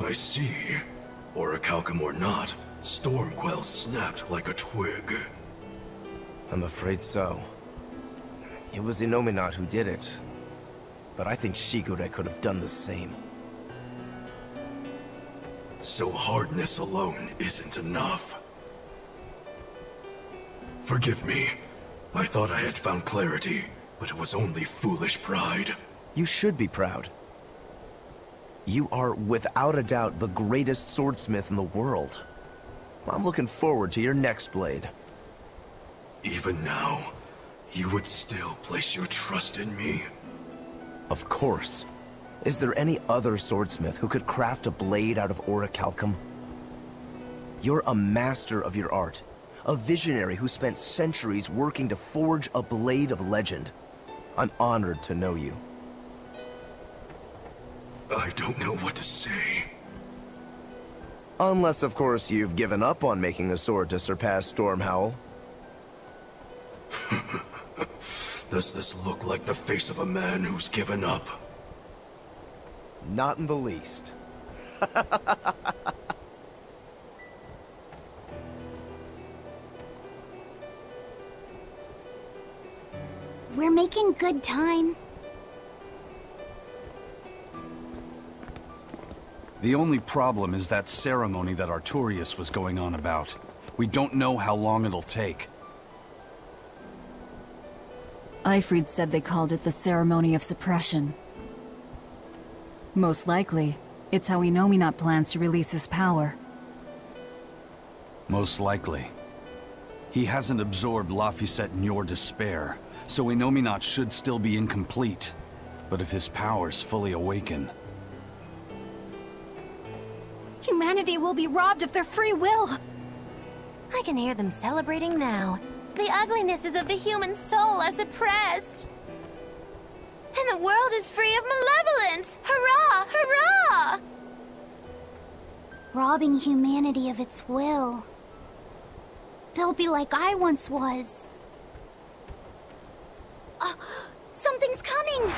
I see. Orichalcum or not, Stormquell snapped like a twig. I'm afraid so. It was Innominat who did it. But I think Shigure could have done the same. So hardness alone isn't enough. Forgive me. I thought I had found clarity, but it was only foolish pride. You should be proud. You are, without a doubt, the greatest swordsmith in the world. I'm looking forward to your next blade. Even now, you would still place your trust in me? Of course. Is there any other swordsmith who could craft a blade out of Orichalcum? You're a master of your art. A visionary who spent centuries working to forge a blade of legend. I'm honored to know you. I don't know what to say. Unless, of course, you've given up on making a sword to surpass Stormhowl. Does this look like the face of a man who's given up? Not in the least. We're making good time. The only problem is that ceremony that Artorius was going on about. We don't know how long it'll take. Aifrid said they called it the Ceremony of Suppression. Most likely, it's how Innominat plans to release his power. Most likely. He hasn't absorbed Laphicet in your despair, so Innominat should still be incomplete. But if his powers fully awaken... Humanity will be robbed of their free will! I can hear them celebrating now. The uglinesses of the human soul are suppressed. And the world is free of malevolence! Hurrah! Hurrah! Robbing humanity of its will. They'll be like I once was. Something's coming!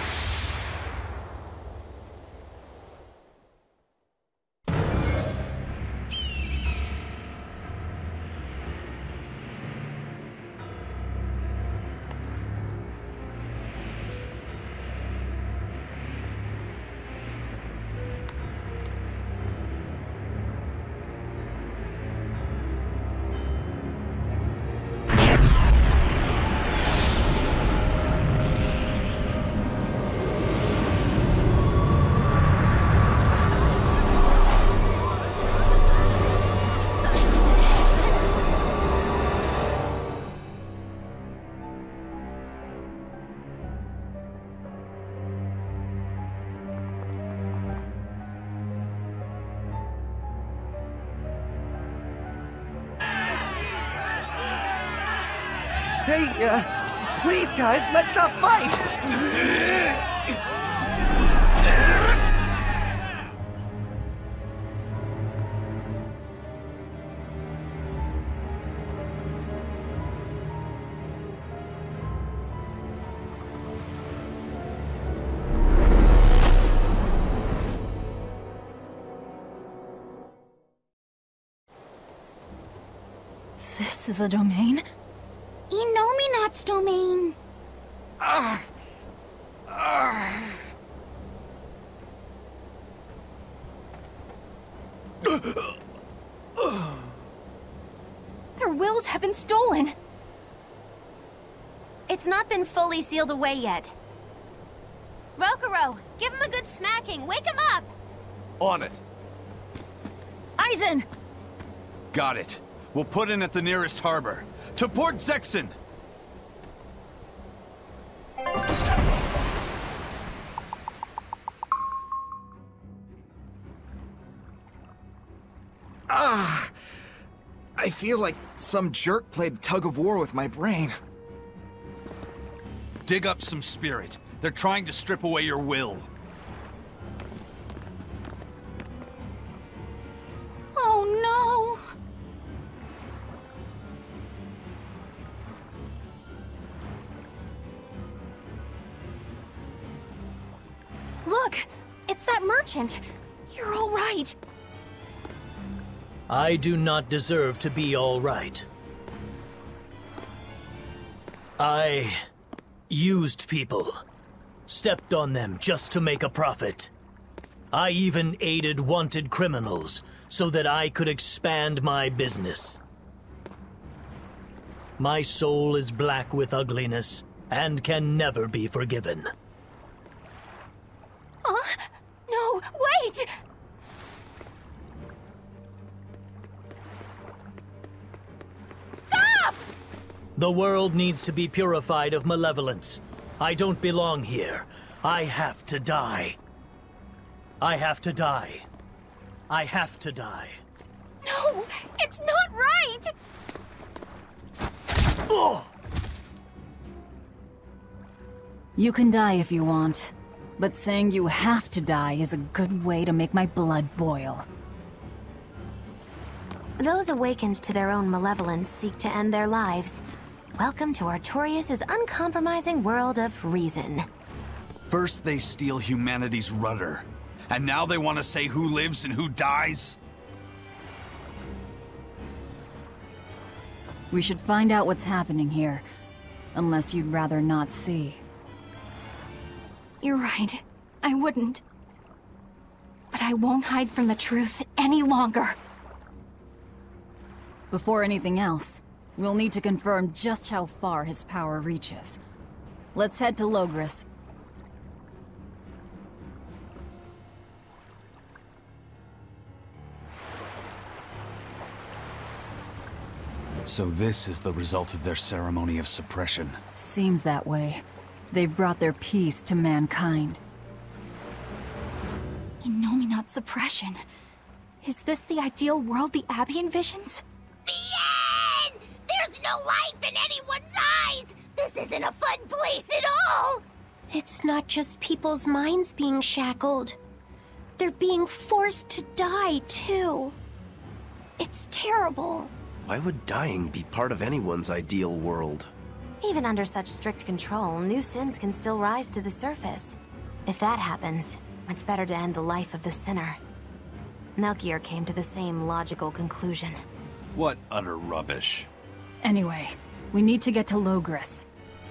Hey, please guys, let's not fight! This is a domain? Innominat's domain. Their wills have been stolen. It's not been fully sealed away yet. Rokuro, give him a good smacking. Wake him up! On it! Aizen! Got it. We'll put in at the nearest harbor. To Port Zexen! I feel like some jerk played tug-of-war with my brain. Dig up some spirit. They're trying to strip away your will. Oh no! Look! It's that merchant! You're all right! I do not deserve to be all right. I used people, stepped on them just to make a profit. I even aided wanted criminals so that I could expand my business. My soul is black with ugliness and can never be forgiven. No, wait! Stop! The world needs to be purified of malevolence. I don't belong here. I have to die. I have to die. I have to die. No, it's not right! Oh! You can die if you want, but saying you have to die is a good way to make my blood boil. Those awakened to their own malevolence seek to end their lives. Welcome to Artorias' uncompromising world of reason. First they steal humanity's rudder, and now they want to say who lives and who dies? We should find out what's happening here, unless you'd rather not see. You're right. I wouldn't. But I won't hide from the truth any longer. Before anything else, we'll need to confirm just how far his power reaches. Let's head to Logris. So this is the result of their ceremony of suppression. Seems that way. They've brought their peace to mankind. Innominate suppression. Is this the ideal world the Abbey envisions? Bien! There's no life in anyone's eyes! This isn't a fun place at all! It's not just people's minds being shackled. They're being forced to die, too. It's terrible. Why would dying be part of anyone's ideal world? Even under such strict control, new sins can still rise to the surface. If that happens, it's better to end the life of the sinner. Melchior came to the same logical conclusion. What utter rubbish. Anyway, we need to get to Logris.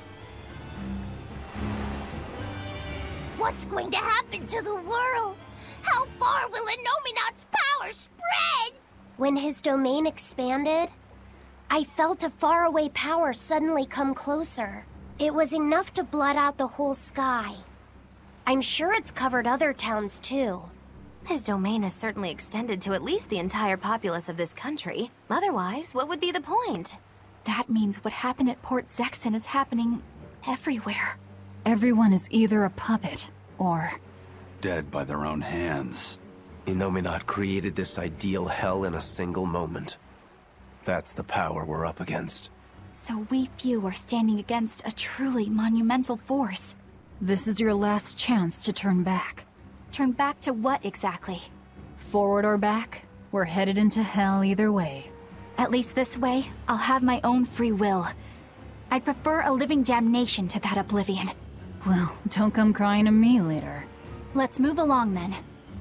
What's going to happen to the world? How far will Innominate's power spread? When his domain expanded, I felt a faraway power suddenly come closer. It was enough to blot out the whole sky. I'm sure it's covered other towns too. His domain has certainly extended to at least the entire populace of this country. Otherwise, what would be the point? That means what happened at Port Zexen is happening everywhere. Everyone is either a puppet, or... dead by their own hands. Innominate created this ideal hell in a single moment. That's the power we're up against. So we few are standing against a truly monumental force. This is your last chance to turn back. Turn back to what exactly? Forward or back, we're headed into hell either way. At least this way, I'll have my own free will. I'd prefer a living damnation to that oblivion. Well, don't come crying to me later. Let's move along then.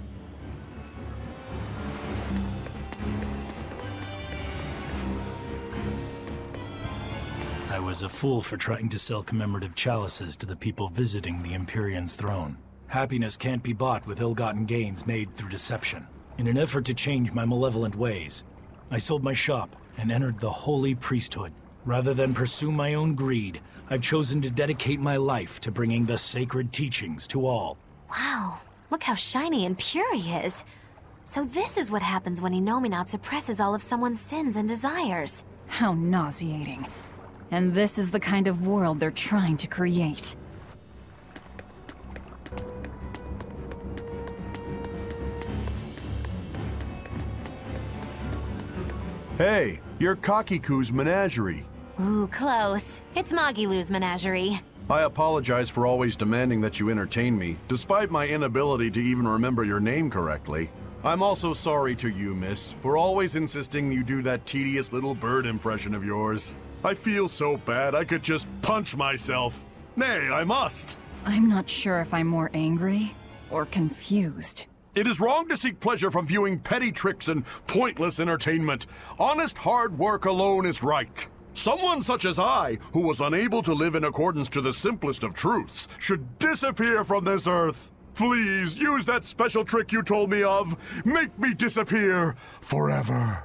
I was a fool for trying to sell commemorative chalices to the people visiting the Empyrean's throne. Happiness can't be bought with ill-gotten gains made through deception. In an effort to change my malevolent ways, I sold my shop and entered the holy priesthood. Rather than pursue my own greed, I've chosen to dedicate my life to bringing the sacred teachings to all. Wow, look how shiny and pure he is. So this is what happens when Innominate suppresses all of someone's sins and desires. How nauseating. And this is the kind of world they're trying to create. Hey, you're Kakiku's menagerie. Ooh, close. It's Magilu's menagerie. I apologize for always demanding that you entertain me, despite my inability to even remember your name correctly. I'm also sorry to you, miss, for always insisting you do that tedious little bird impression of yours. I feel so bad I could just punch myself. Nay, I must. I'm not sure if I'm more angry or confused. It is wrong to seek pleasure from viewing petty tricks and pointless entertainment. Honest hard work alone is right. Someone such as I, who was unable to live in accordance to the simplest of truths, should disappear from this earth. Please, use that special trick you told me of. Make me disappear forever.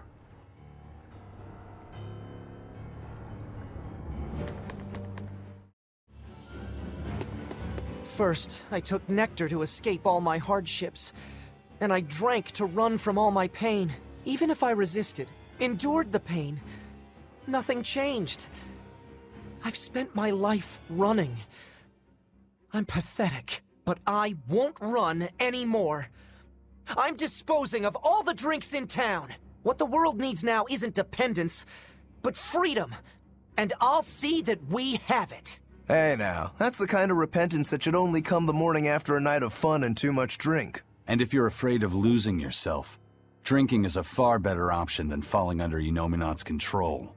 First, I took nectar to escape all my hardships, and I drank to run from all my pain. Even if I resisted, endured the pain, nothing changed. I've spent my life running. I'm pathetic, but I won't run anymore. I'm disposing of all the drinks in town. What the world needs now isn't dependence, but freedom. And I'll see that we have it. Hey now, that's the kind of repentance that should only come the morning after a night of fun and too much drink. And if you're afraid of losing yourself, drinking is a far better option than falling under Inominat's control.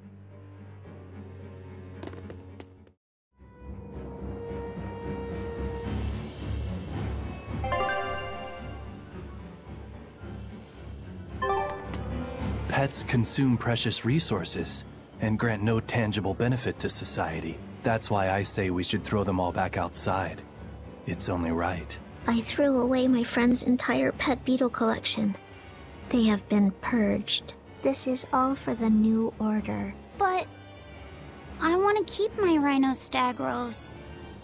Pets consume precious resources and grant no tangible benefit to society. That's why I say we should throw them all back outside. It's only right. I threw away my friend's entire pet beetle collection. They have been purged. This is all for the new order. But I want to keep my Rhinostagros.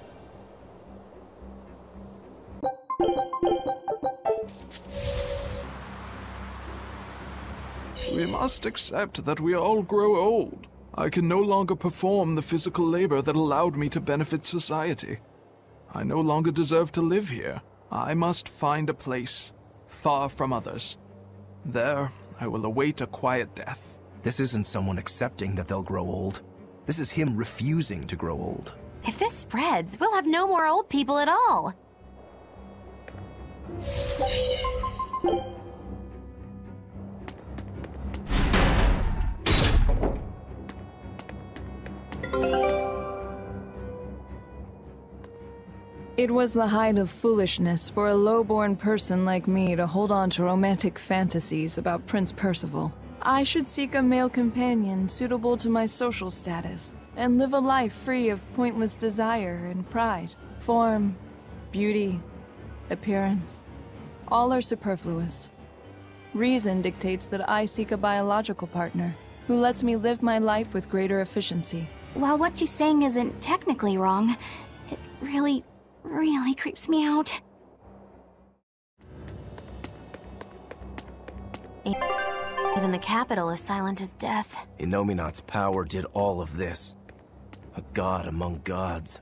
We must accept that we all grow old. I can no longer perform the physical labor that allowed me to benefit society. I no longer deserve to live here. I must find a place, far from others. There, I will await a quiet death. This isn't someone accepting that they'll grow old. This is him refusing to grow old. If this spreads, we'll have no more old people at all. It was the height of foolishness for a low-born person like me to hold on to romantic fantasies about Prince Percival. I should seek a male companion suitable to my social status, and live a life free of pointless desire and pride. Form, beauty, appearance, all are superfluous. Reason dictates that I seek a biological partner, who lets me live my life with greater efficiency. While what she's saying isn't technically wrong, it really creeps me out. Even the capital is silent as death. Inominat's power did all of this. A god among gods.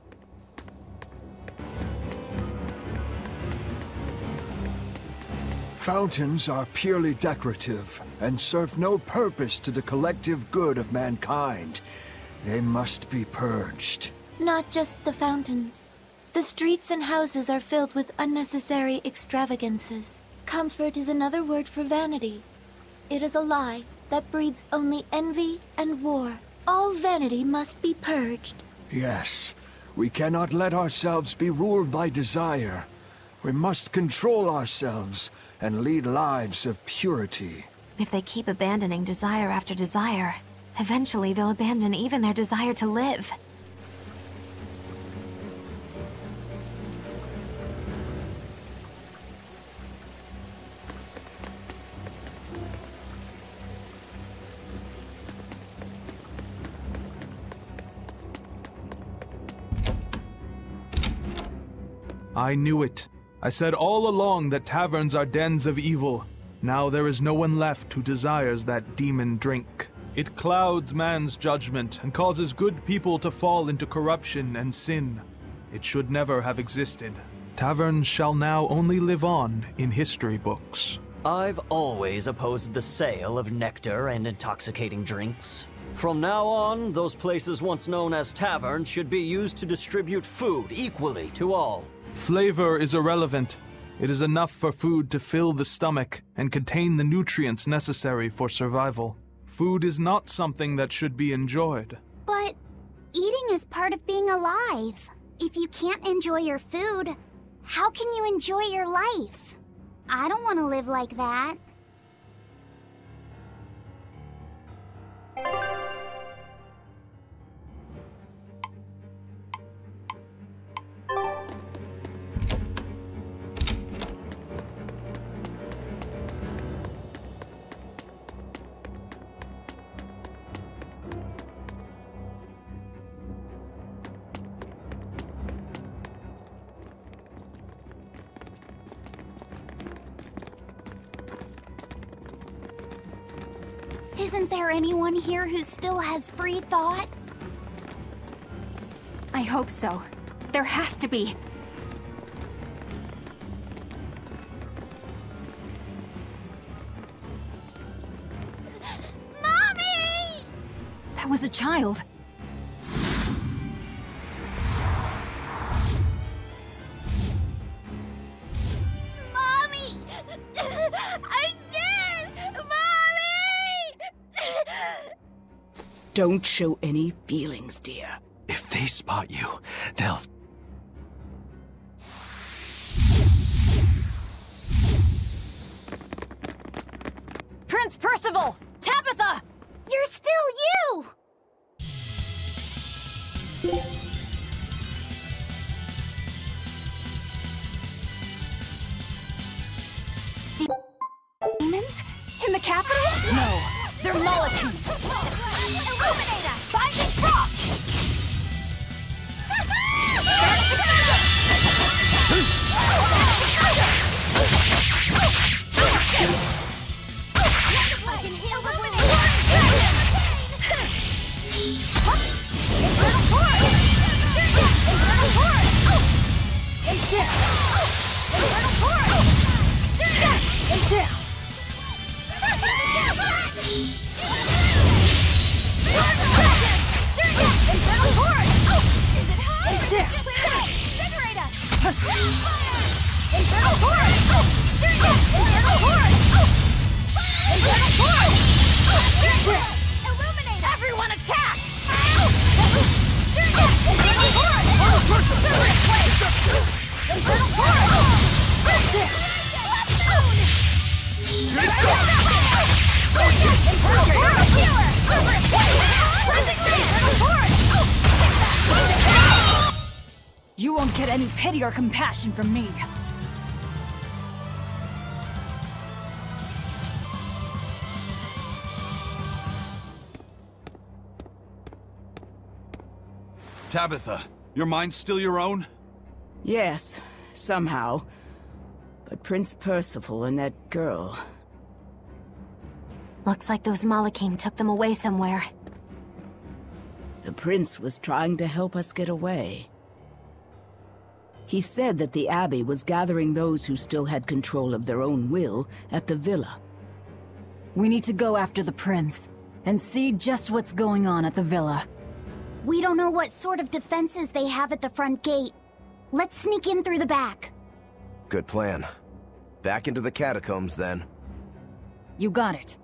Fountains are purely decorative and serve no purpose to the collective good of mankind. They must be purged. Not just the fountains. The streets and houses are filled with unnecessary extravagances. Comfort is another word for vanity. It is a lie that breeds only envy and war. All vanity must be purged. Yes, we cannot let ourselves be ruled by desire. We must control ourselves and lead lives of purity. If they keep abandoning desire after desire, eventually they'll abandon even their desire to live. I knew it. I said all along that taverns are dens of evil. Now there is no one left who desires that demon drink. It clouds man's judgment and causes good people to fall into corruption and sin. It should never have existed. Taverns shall now only live on in history books. I've always opposed the sale of nectar and intoxicating drinks. From now on, those places once known as taverns should be used to distribute food equally to all. Flavor is irrelevant. It is enough for food to fill the stomach and contain the nutrients necessary for survival. Food is not something that should be enjoyed. But eating is part of being alive. If you can't enjoy your food, how can you enjoy your life? I don't want to live like that. Isn't there anyone here who still has free thought? I hope so. There has to be. Mommy! That was a child. Mommy! I'm scared! Mommy! Don't show any feelings, dear. If they spot you, they'll... Prince Percival! Tabitha! You're still you! Demons? In the capital? No, they're Malachim. Illuminate us! Find this rock! I can heal the women! Infernal Force! Infernal Force! Infernal Force! Infernal Force! Is it high? Decorate us! Infernal Force! Infernal Force! Infernal Force! Illuminate! Everyone attack! Infernal Force! Infernal Force! You won't get any pity or compassion from me. Tabitha, your mind's still your own? Yes, somehow. But Prince Percival and that girl... Looks like those Malachim took them away somewhere. The prince was trying to help us get away. He said that the Abbey was gathering those who still had control of their own will at the villa. We need to go after the prince and see just what's going on at the villa. We don't know what sort of defenses they have at the front gate. Let's sneak in through the back. Good plan. Back into the catacombs, then. You got it.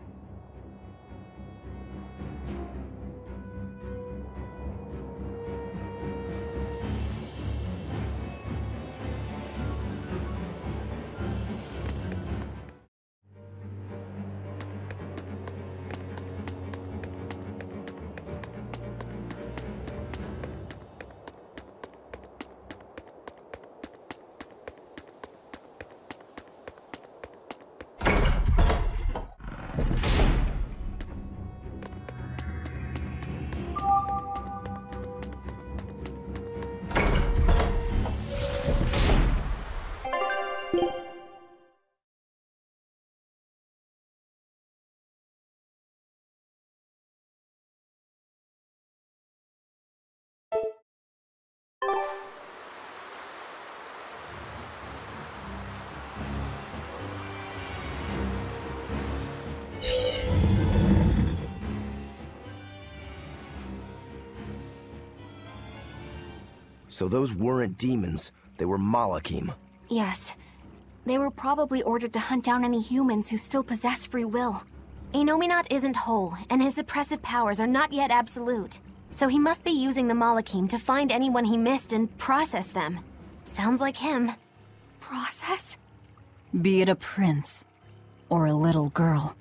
So those weren't demons, they were Malachim. Yes. They were probably ordered to hunt down any humans who still possess free will. Inominat isn't whole, and his suppressive powers are not yet absolute. So he must be using the Malachim to find anyone he missed and process them. Sounds like him. Process? Be it a prince or a little girl.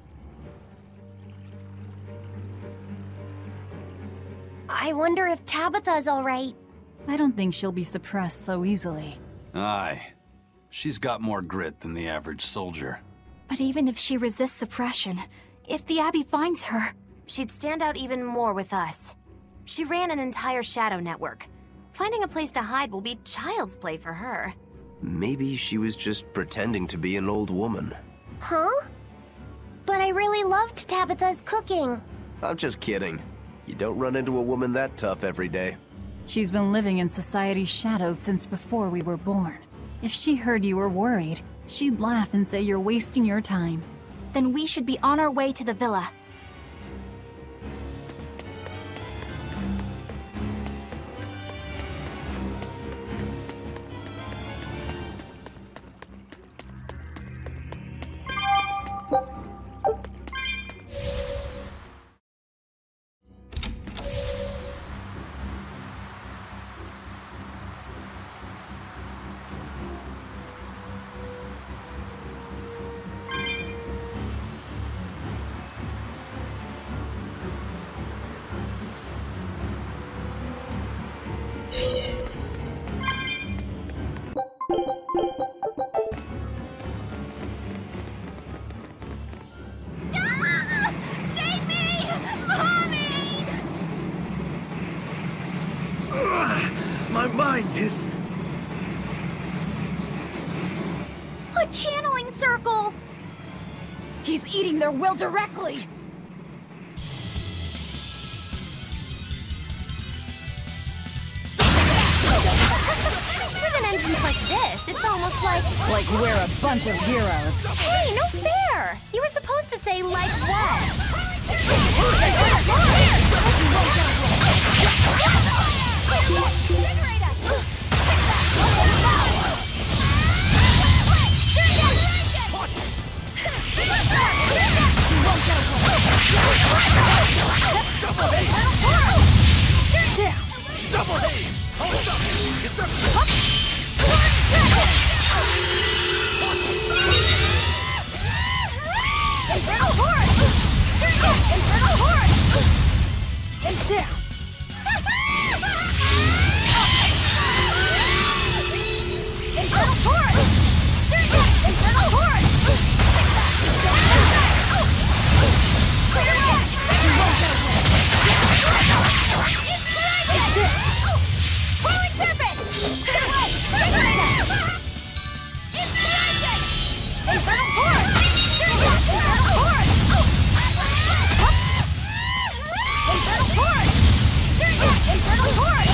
I wonder if Tabitha's alright. I don't think she'll be suppressed so easily. Aye. She's got more grit than the average soldier. But even if she resists suppression, if the Abbey finds her... She'd stand out even more with us. She ran an entire shadow network. Finding a place to hide will be child's play for her. Maybe she was just pretending to be an old woman. Huh? But I really loved Tabitha's cooking. I'm just kidding. You don't run into a woman that tough every day. She's been living in society's shadows since before we were born. If she heard you were worried, she'd laugh and say you're wasting your time. Then we should be on our way to the villa. My mind is... A channeling circle! He's eating their will directly! With an entrance like this, it's almost like... Like we're a bunch of heroes. Hey, no fair! You were supposed to say, like what? Double haze! Hold up! It's a... Infernal Horse! Infernal Horse! And down! Infernal Horse! Infernal Horse! Clear it! Rolling Serpent! Infernal Horse! Infernal Horse! Infernal Horse! Infernal Horse!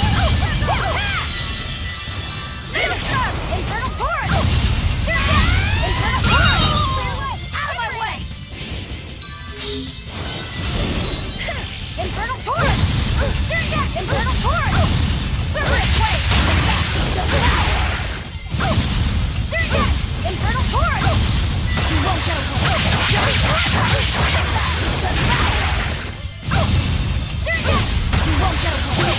Infernal Horse! Infernal Horse! Out of my way! Infernal Horse! Infernal Horse! Separate way! Infernal Horse! You won't get away! You won't get away!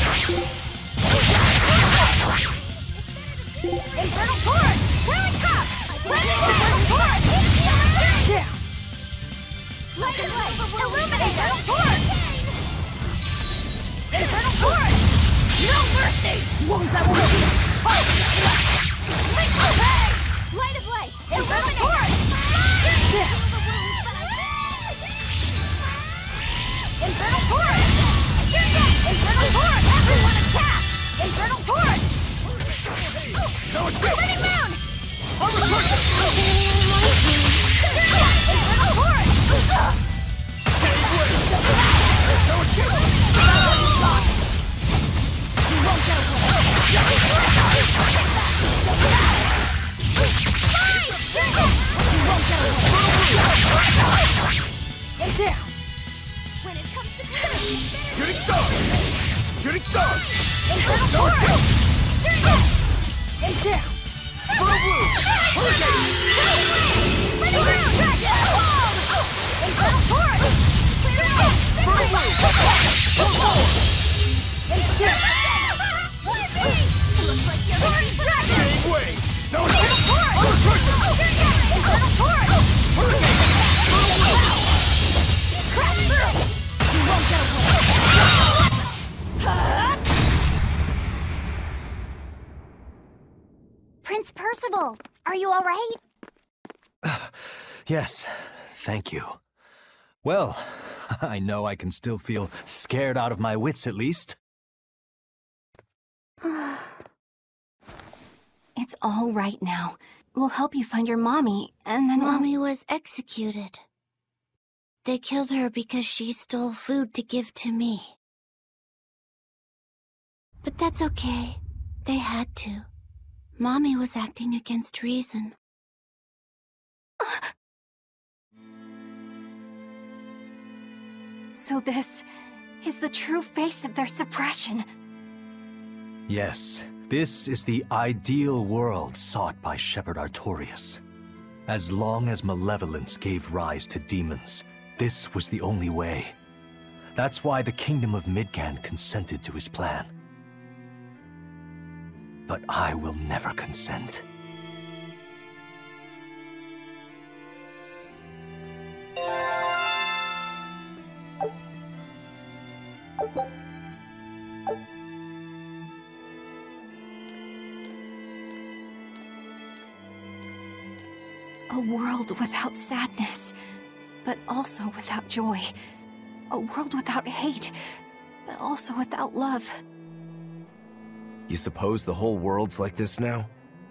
Infernal Horse! Here we come! Infernal Horse! Down! Light and light! Illuminate! Infernal Horse! Infernal Horse! No mercy! Wounds that will be... Light of light! Infernal Horse! Down! Infernal Horse! Infernal Horse! Everyone attack! Infernal Horse! No escape! Turning round! Infernal Horse! No escape! You won't get away! You won't get away! And down! When it comes to Shooting star! Shooting star! Infernal No Horse! escape! And down! Full blue! Hurricane! Ready round! Infernal Horse! Clear it out! Full blue! Full blue! And down! Looks like you're already dragging! Game way! No Infernal escape! Horse! Prince Percival, are you all right? Yes, thank you. Well, I know I can still feel scared out of my wits at least. It's all right now. We'll help you find your mommy, and then Mommy was executed. They killed her because she stole food to give to me. But that's okay. They had to. Mommy was acting against reason. So this is the true face of their suppression. Yes, this is the ideal world sought by Shepherd Artorias. As long as malevolence gave rise to demons, this was the only way. That's why the Kingdom of Midgand consented to his plan. But I will never consent. A world without sadness, but also without joy. A world without hate, but also without love. You suppose the whole world's like this now?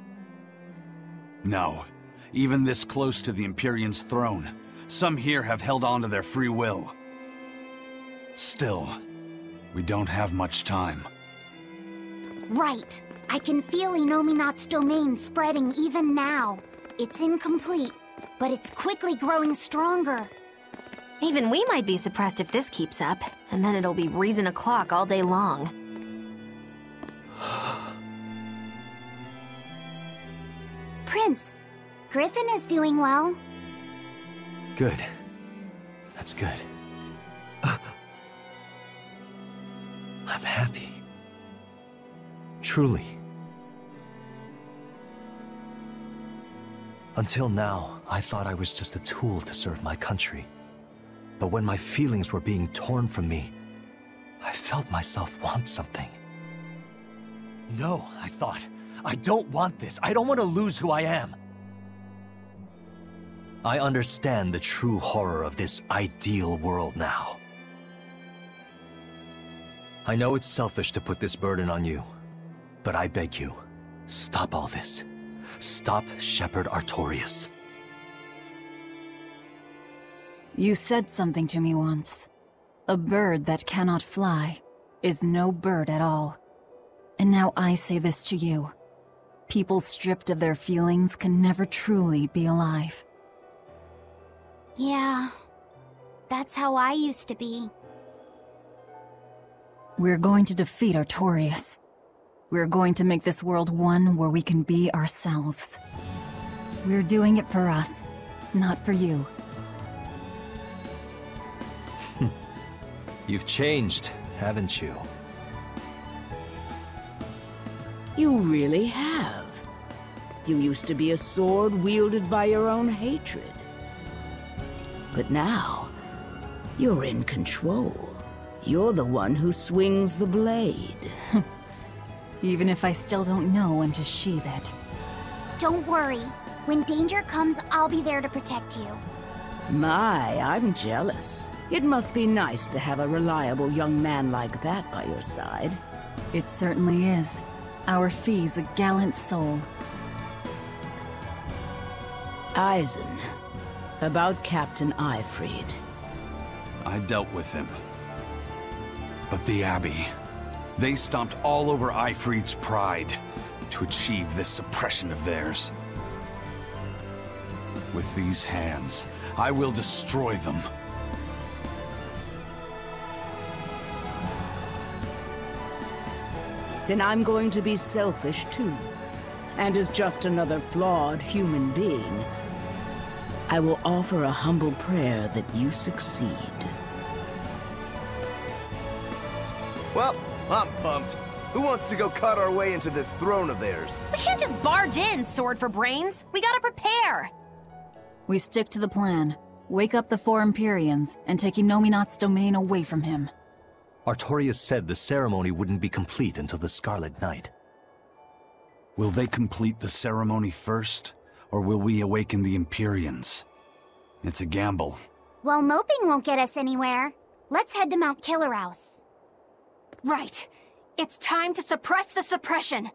No. Even this close to the Empyrean's throne, some here have held on to their free will. Still, we don't have much time. Right. I can feel Inominat's domain spreading even now. It's incomplete, but it's quickly growing stronger. Even we might be suppressed if this keeps up, and then it'll be reason o'clock all day long. Prince, Griffin is doing well. Good. That's good. I'm happy. Truly. Until now, I thought I was just a tool to serve my country. But when my feelings were being torn from me, I felt myself want something. No, I thought. I don't want this. I don't want to lose who I am. I understand the true horror of this ideal world now. I know it's selfish to put this burden on you, but I beg you, stop all this. Stop Shepherd Artorias. You said something to me once. A bird that cannot fly is no bird at all. And now I say this to you. People stripped of their feelings can never truly be alive. Yeah, that's how I used to be. We're going to defeat Artorias. We're going to make this world one where we can be ourselves. We're doing it for us, not for you. You've changed, haven't you? You really have. You used to be a sword wielded by your own hatred. But now, you're in control. You're the one who swings the blade. Even if I still don't know when to sheathe it. Don't worry. When danger comes, I'll be there to protect you. My, I'm jealous. It must be nice to have a reliable young man like that by your side. It certainly is. Our Fee's a gallant soul. Eisen, about Captain Aifread. I dealt with him. But the Abbey, they stomped all over Aifread's pride to achieve this suppression of theirs. With these hands, I will destroy them. Then I'm going to be selfish too. And as just another flawed human being, I will offer a humble prayer that you succeed. Well, I'm pumped. Who wants to go cut our way into this throne of theirs? We can't just barge in, sword for brains. We gotta prepare. We stick to the plan. Wake up the four Empyreans and take Inominat's domain away from him. Artorias said the ceremony wouldn't be complete until the Scarlet Night. Will they complete the ceremony first, or will we awaken the Empyreans? It's a gamble. Well, moping won't get us anywhere. Let's head to Mount Killerhouse. Right. It's time to suppress the suppression.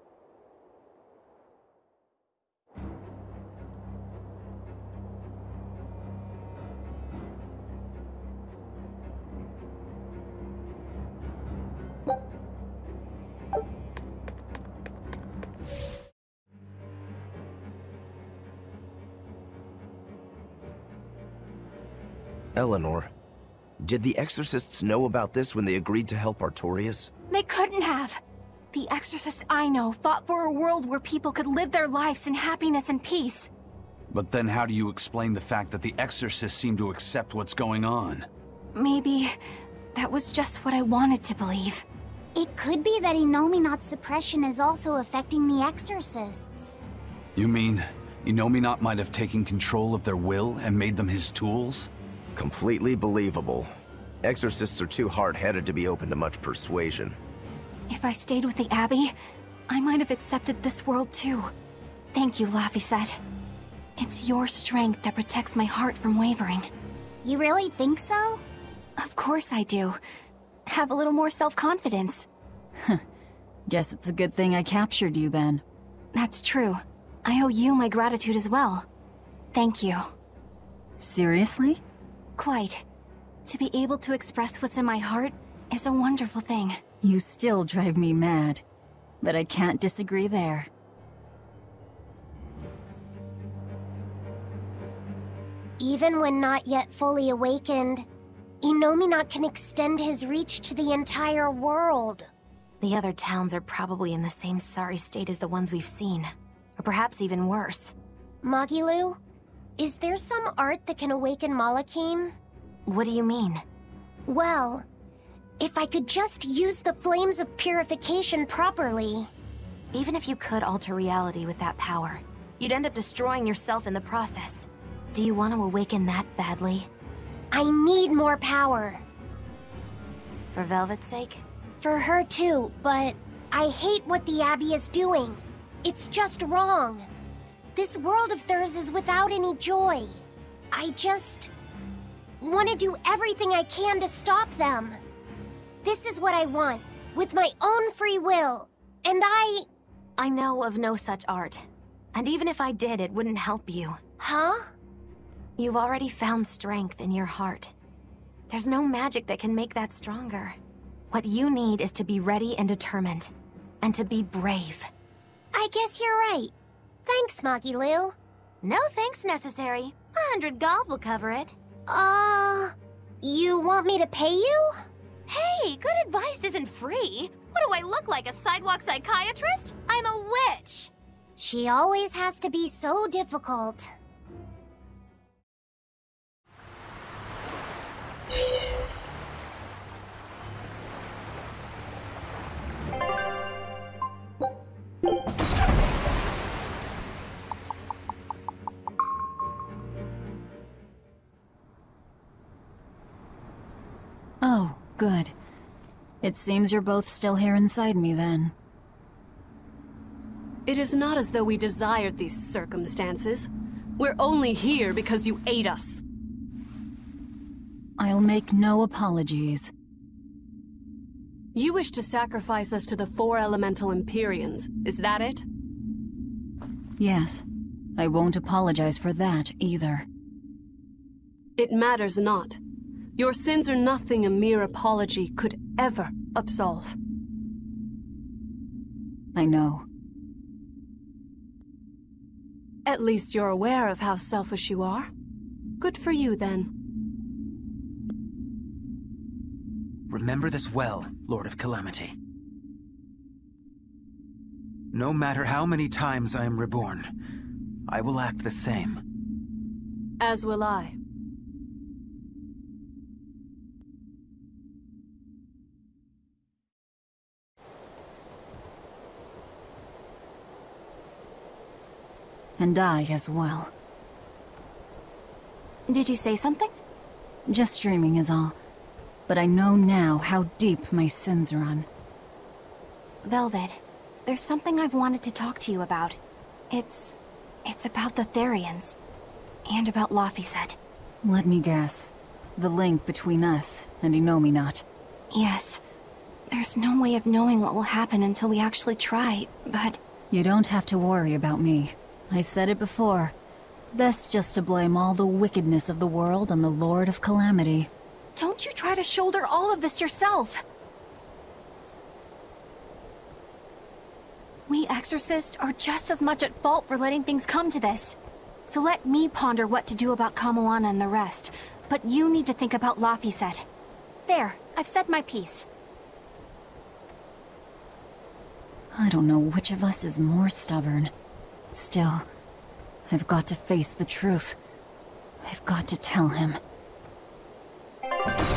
Eleanor, did the Exorcists know about this when they agreed to help Artorias? They couldn't have. The Exorcist I know fought for a world where people could live their lives in happiness and peace. But then how do you explain the fact that the Exorcists seem to accept what's going on? Maybe that was just what I wanted to believe. It could be that Innominat's suppression is also affecting the Exorcists. You mean Innominat might have taken control of their will and made them his tools? Completely believable. Exorcists are too hard-headed to be open to much persuasion. If I stayed with the Abbey, I might have accepted this world too. Thank you, Laphicet. It's your strength that protects my heart from wavering. You really think so? Of course I do. Have a little more self-confidence. Guess it's a good thing I captured you then. That's true. I owe you my gratitude as well. Thank you. Seriously? Quite. To be able to express what's in my heart is a wonderful thing. You still drive me mad, but I can't disagree there. Even when not yet fully awakened, Innominat can extend his reach to the entire world. The other towns are probably in the same sorry state as the ones we've seen. Or perhaps even worse. Magilou, is there some art that can awaken Malakhim? What do you mean? Well, if I could just use the flames of purification properly. Even if you could alter reality with that power, you'd end up destroying yourself in the process. Do you want to awaken that badly? I need more power. For Velvet's sake? For her too, but I hate what the Abbey is doing. It's just wrong. This world of theirs is without any joy. I just want to do everything I can to stop them. This is what I want, with my own free will. And I know of no such art. And even if I did, it wouldn't help you. Huh? You've already found strength in your heart. There's no magic that can make that stronger. What you need is to be ready and determined. And to be brave. I guess you're right. Thanks, Magilou. No thanks necessary. 100 gold will cover it. You want me to pay you? Hey, good advice isn't free. What do I look like, a sidewalk psychiatrist? I'm a witch. She always has to be so difficult. Oh, good. It seems you're both still here inside me, then. It is not as though we desired these circumstances. We're only here because you ate us. I'll make no apologies. You wish to sacrifice us to the 4 elemental Empyreans, is that it? Yes. I won't apologize for that, either. It matters not. Your sins are nothing a mere apology could ever absolve. I know. At least you're aware of how selfish you are. Good for you, then. Remember this well, Lord of Calamity. No matter how many times I am reborn, I will act the same. As will I. And I as well. Did you say something? Just dreaming is all. But I know now how deep my sins run. Velvet, there's something I've wanted to talk to you about. It's about the Therians. And about Laphicet. Let me guess. The link between us and Innominat. Yes. There's no way of knowing what will happen until we actually try, but... You don't have to worry about me. I said it before. Best just to blame all the wickedness of the world on the Lord of Calamity. Don't you try to shoulder all of this yourself! We Exorcists are just as much at fault for letting things come to this. So let me ponder what to do about Kamoana and the rest, but you need to think about Laphicet. There, I've said my piece. I don't know which of us is more stubborn. Still, I've got to face the truth. I've got to tell him.